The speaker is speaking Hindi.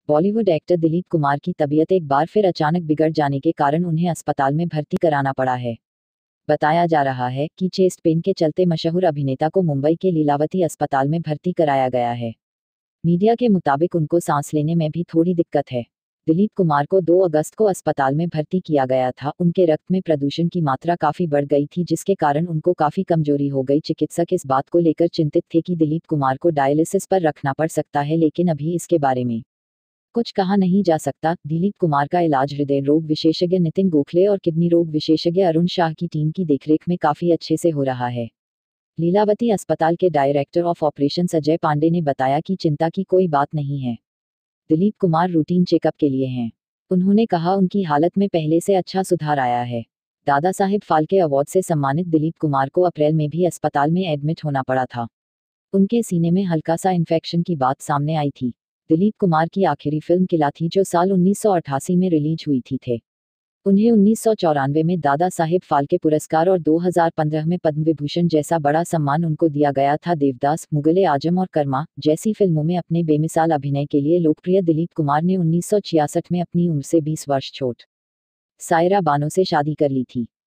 बॉलीवुड एक्टर दिलीप कुमार की तबीयत एक बार फिर अचानक बिगड़ जाने के कारण उन्हें अस्पताल में भर्ती कराना पड़ा है। बताया जा रहा है कि चेस्ट पेन के चलते मशहूर अभिनेता को मुंबई के लीलावती अस्पताल में भर्ती कराया गया है। मीडिया के मुताबिक उनको सांस लेने में भी थोड़ी दिक्कत है। दिलीप कुमार को 2 अगस्त को अस्पताल में भर्ती किया गया था। उनके रक्त में प्रदूषण की मात्रा काफी बढ़ गई थी, जिसके कारण उनको काफी कमजोरी हो गई। चिकित्सक इस बात को लेकर चिंतित थे कि दिलीप कुमार को डायलिसिस पर रखना पड़ सकता है, लेकिन अभी इसके बारे में कुछ कहा नहीं जा सकता। दिलीप कुमार का इलाज हृदय रोग विशेषज्ञ नितिन गोखले और किडनी रोग विशेषज्ञ अरुण शाह की टीम की देखरेख में काफी अच्छे से हो रहा है। लीलावती अस्पताल के director of operations Ajay Pandey ने बताया कि चिंता की कोई बात नहीं है। दिलीप कुमार रूटीन चेकअप के लिए हैं। उन्होंने कहा उनकी हालत में पहले से अच्छा सुधार आया है। दादा साहेब फाल्के अवार्ड से सम्मानित दिलीप कुमार को अप्रैल में भी अस्पताल में एडमिट होना पड़ा था। उनके सीने में हल्का सा इन्फेक्शन की बात सामने आई थी। दिलीप कुमार की आखिरी फिल्म किला थी, जो साल 1988 में रिलीज हुई थी। उन्हें 1994 में दादा साहेब फाल्के पुरस्कार और 2015 में पद्म विभूषण जैसा बड़ा सम्मान उनको दिया गया था। देवदास, मुगले आजम और कर्मा जैसी फिल्मों में अपने बेमिसाल अभिनय के लिए लोकप्रिय दिलीप कुमार ने 1966 में अपनी उम्र से 20 वर्ष छोट सायरा बानो से शादी कर ली थी।